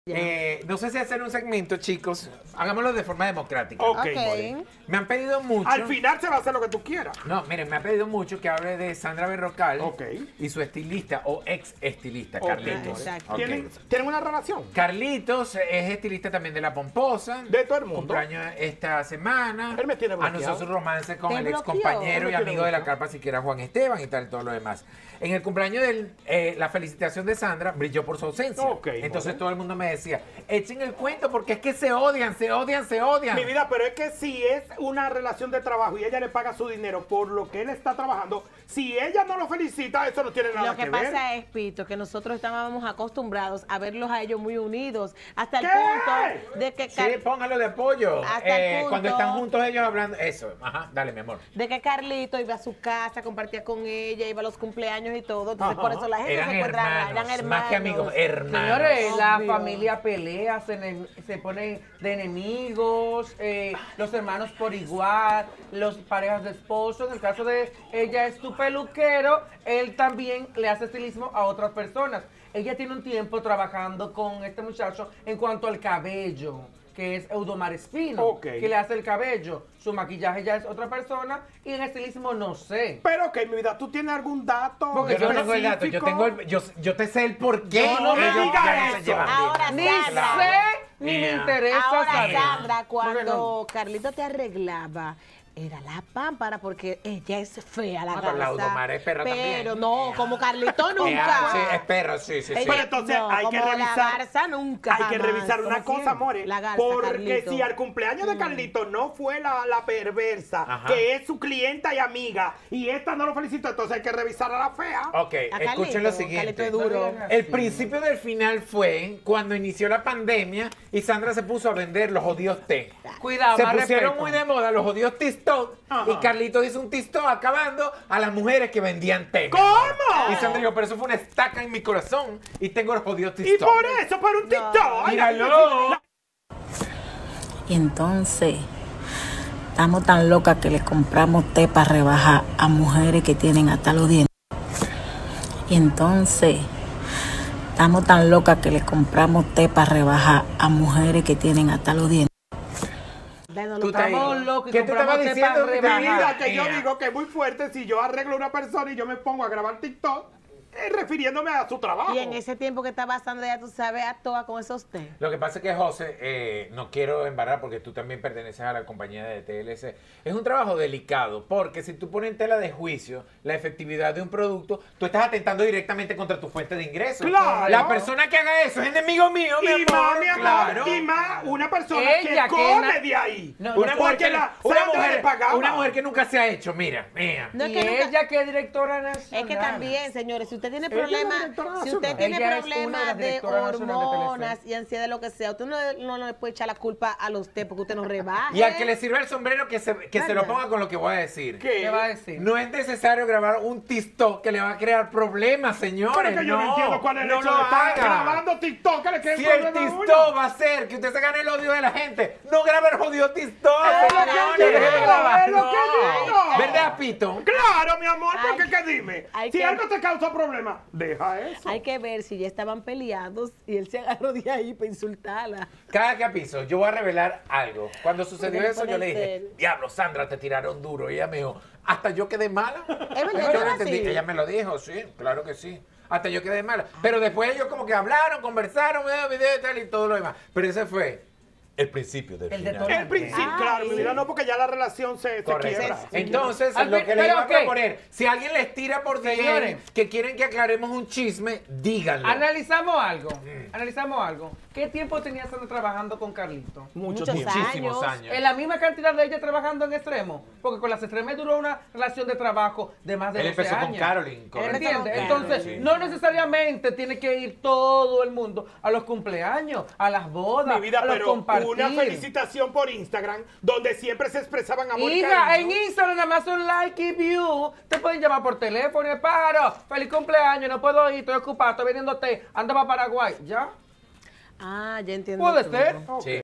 No sé si hacer un segmento, chicos. Hagámoslo de forma democrática. Ok. Me han pedido mucho. Al final se va a hacer lo que tú quieras. No, miren, me ha pedido mucho que hable de Sandra Berrocal Ok. y su estilista o ex estilista, Ok. Carlitos. Exacto. Ok. ¿Tienen una relación? Carlitos es estilista también de La Pomposa. De todo el mundo. Cumpleaños esta semana. Él me tiene bloqueado. Anunció su romance con ¿Te el ex bloqueó? compañero Él y me amigo tiene de la bloqueado. carpa siquiera Juan Esteban y tal, todo lo demás. En el cumpleaños de él, la felicitación de Sandra brilló por su ausencia. Ok, Entonces bueno. todo el mundo me decía, echen el cuento porque es que se odian, se odian, se odian. Mi vida, pero es que si es una relación de trabajo y ella le paga su dinero por lo que él está trabajando, si ella no lo felicita, eso no tiene nada Lo que ver. pasa es, Pito, que nosotros estábamos acostumbrados a verlos a ellos muy unidos, hasta el ¿Qué? punto de que, Sí, póngalo de apoyo. Hasta el punto- Cuando están juntos ellos hablando, eso. Ajá, dale, mi amor. de que Carlito iba a su casa, compartía con ella, iba a los cumpleaños y todo. Entonces, Ajá. por eso la gente Eran se encuentra, hermanos, más que amigos, hermanos. Señores, la Obvio. familia pelea, se pone de enemigos, los hermanos por igual, los parejas de esposos. En el caso de ella es tu peluquero, él también le hace estilismo a otras personas. Ella tiene un tiempo trabajando con este muchacho en cuanto al cabello, que es Eudomar Espino, Ok. que le hace el cabello. Su maquillaje ya es otra persona y en estilismo no sé. Pero ok, mi vida, ¿tú tienes algún dato? Porque Yo no tengo el dato, específico? yo te sé el por qué. No, no me ellos digas ya no se eso. llevan bien. Ahora, Ni Sandra. sé, ni me Mira. interesa Ahora, saber. Sandra, Porque no. cuando Carlito te arreglaba, era la pámpara porque ella es fea, la Ah, pero la garza. Audomar es perra Pero también. no, como Carlito nunca. Sí, es perro, sí, sí, sí. Pero entonces No, hay que como la revisar. garza nunca, Hay que jamás. revisar una ¿Cómo cosa, quién? more. La garza, Porque Carlito. si al cumpleaños de Carlito no fue la perversa, Ajá. que es su clienta y amiga, y esta no lo felicitó, entonces hay que revisar a la fea. Ok, A escuchen lo Carlito, siguiente. Carlito es duro. El principio del final fue cuando inició la pandemia y Sandra se puso a vender los jodidos té. Cuidado, Se más pusieron respeto. muy de moda los jodidos TikTok Ajá. y Carlitos hizo un TikTok acabando a las mujeres que vendían té. ¿Cómo? Y Sandra dijo, pero eso fue una estaca en mi corazón y tengo los jodidos Y TikTok. por eso, por un TikTok. ay, Míralo. Y entonces, estamos tan locas que le compramos té para rebajar a mujeres que tienen hasta los dientes. Y entonces, estamos tan locas que le compramos té para rebajar a mujeres que tienen hasta los dientes. Tú estás ahí. Estamos locos y ¿Qué te compramos estaba té diciendo? para que te Mi rebajar. vida, que yo Mira. digo que es muy fuerte si yo arreglo una persona y yo me pongo a grabar TikTok refiriéndome a su trabajo. Y en ese tiempo que estaba Sandra, ya tú sabes, a toa con esos té. Lo que pasa es que, José, no quiero embarrar porque tú también perteneces a la compañía de TLC. Es un trabajo delicado porque si tú pones en tela de juicio la efectividad de un producto, tú estás atentando directamente contra tu fuente de ingresos. Claro. La persona que haga eso es enemigo mío, mi Y más, amor. mi amor, Claro. y más una persona Ella que que come na- de ahí. No, Una mujer, que, la una, Sandra le pagaba. una mujer que nunca se ha hecho, mira. No, Y es que nunca- ella que es directora nacional. Es que también, señores, si usted tiene Ella es la problemas, directora si nacional. usted tiene Ella es una de problemas las de directoras nacionales de hormonas TLC. y ansiedad, lo que sea, usted no le puede echar la culpa a los té porque usted no rebaje. Y al que le sirva el sombrero que se lo ¿Verdad? ponga con lo que voy a decir. ¿Qué? ¿Qué va a decir? No es necesario grabar un TikTok que le va a crear problemas, señores. Pero es que yo no entiendo cuál es el no hecho lo de estar haga. grabando TikTok. ¿Qué le queda Si el el problema a uno? TikTok va a hacer que usted se gane el odio de la gente, no grabe el jodido TikTok, Es lo que señores. digo, Deje de grabar. es lo que digo. ¿Verdad, Pito? Claro, mi amor, Hay porque que- ¿qué dime? hay Si que- algo te causa problemas, deja eso. Hay que ver si ya estaban peleados y él se agarró de ahí para insultarla. Cada que piso, yo voy a revelar algo. Cuando sucedió Porque no eso, yo puede le dije, ser. diablo, Sandra, te tiraron duro. Y ella me dijo, hasta yo quedé mala. verdad, Yo ¿era no entendí. así? Ella me lo dijo, sí, claro que sí. Hasta yo quedé mala. Pero después ellos como que hablaron, conversaron, video y tal y todo lo demás. Pero ese fue el principio del El final. detonante. El principio, Ay. claro, mi vida, no, porque ya la relación se Correcto. quiebra. Entonces, Al lo fin- que les pero, iba a ok. proponer, si alguien les tira por Señores. DM que quieren que aclaremos un chisme, díganlo. Analizamos algo. Analizamos algo. ¿Qué tiempo tenía Sandra trabajando con Carlito? Mucho Muchos tiempo. Muchísimos años. En la misma cantidad de ella trabajando en extremo. Porque con las extremas duró una relación de trabajo de más de Él 12 empezó años. con Caroline, correcto. ¿Entiendes? Sí. Entonces, Sí. no necesariamente tiene que ir todo el mundo a los cumpleaños, a las bodas, Mi vida, a los pero compartir. una felicitación por Instagram donde siempre se expresaban amor y Hija, en cariño. Instagram nada más un like y view. Te pueden llamar por teléfono, paro. Feliz cumpleaños, no puedo ir, estoy ocupado, estoy vendiendo té. Anda para Paraguay. ¿Ya? Ah, ya entiendo. Puede todo. ser. Sí.